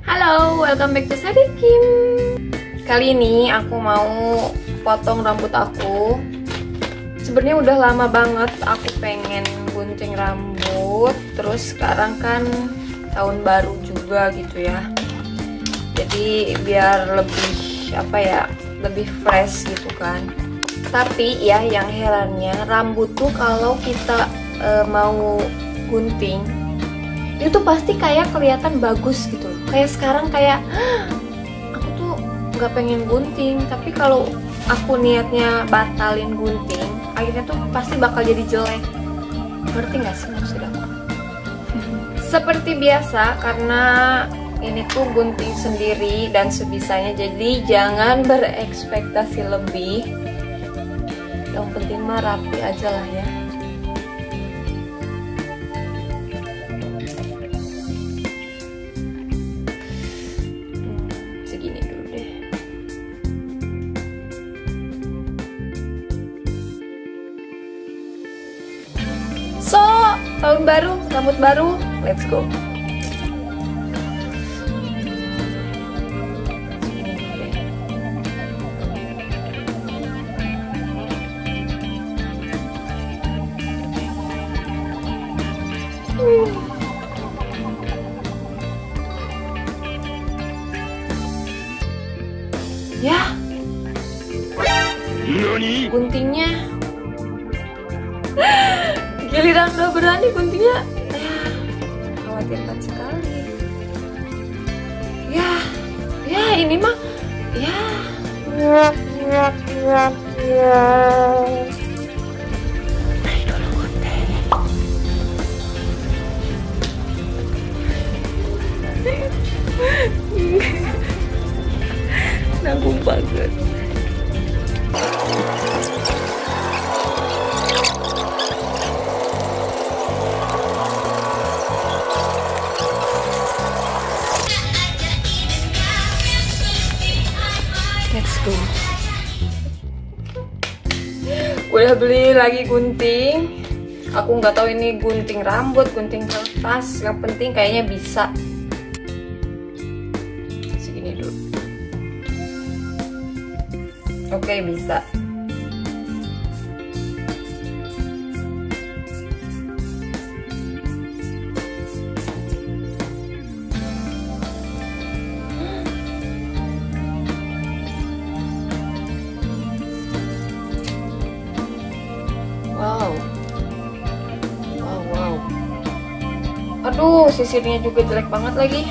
Halo, welcome back to Sadit Kim. Kali ini aku mau potong rambut aku. Sebenarnya udah lama banget aku pengen gunting rambut. Terus sekarang kan tahun baru juga gitu ya. Jadi biar lebih lebih fresh gitu kan. Tapi ya yang herannya rambut tuh kalau kita mau gunting itu pasti kayak kelihatan bagus gitu loh. Kayak sekarang kayak aku tuh nggak pengen gunting, tapi kalau aku niatnya batalin gunting, akhirnya tuh pasti bakal jadi jelek. Ngerti nggak sih maksud aku? Seperti biasa, karena ini tuh gunting sendiri dan sebisanya, jadi jangan berekspektasi lebih. Yang penting mah rapi aja lah ya. So, tahun baru, rambut baru, let's go. Ya, guntingnya giliran udah berani guntingnya, khawatirkan sekali. Ya ini mah ya. Mari dulu gunting. Nanggung banget. Let's go. Udah beli lagi gunting. Aku nggak tahu ini gunting rambut, gunting kertas. Yang penting kayaknya bisa. Segini dulu. Oke, bisa. Wow. Aduh, sisirnya juga jelek banget lagi.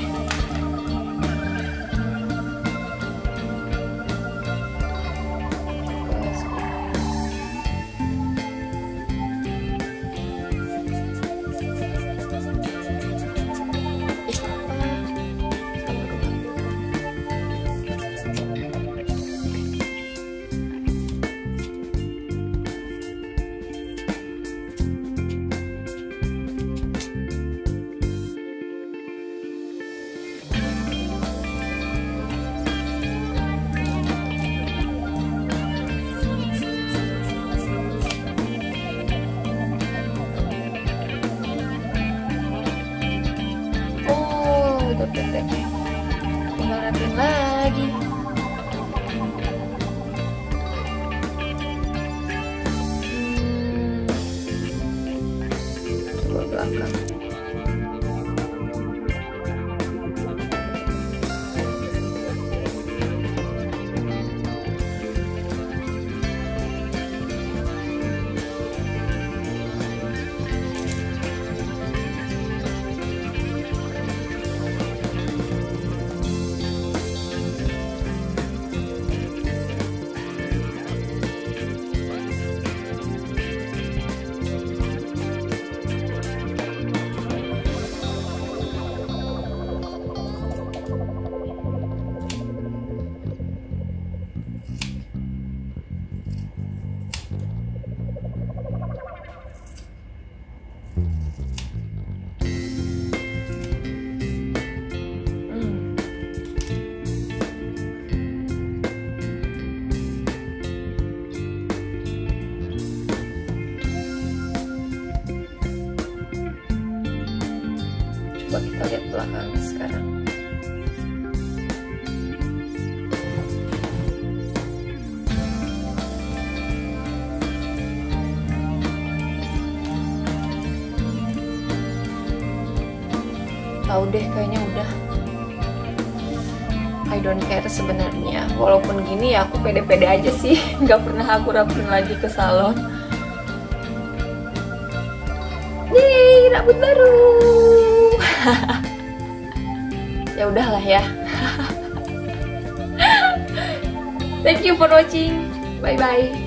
Tinggal rapin lagi. Coba belakang. Coba kita lihat belakangnya sekarang. tahu deh, kayaknya udah. I don't care sebenarnya. Walaupun gini ya aku pede-pede aja sih. Nggak pernah aku rapiin lagi ke salon. Yeay, rambut baru. Ya udahlah ya. Thank you for watching. Bye bye.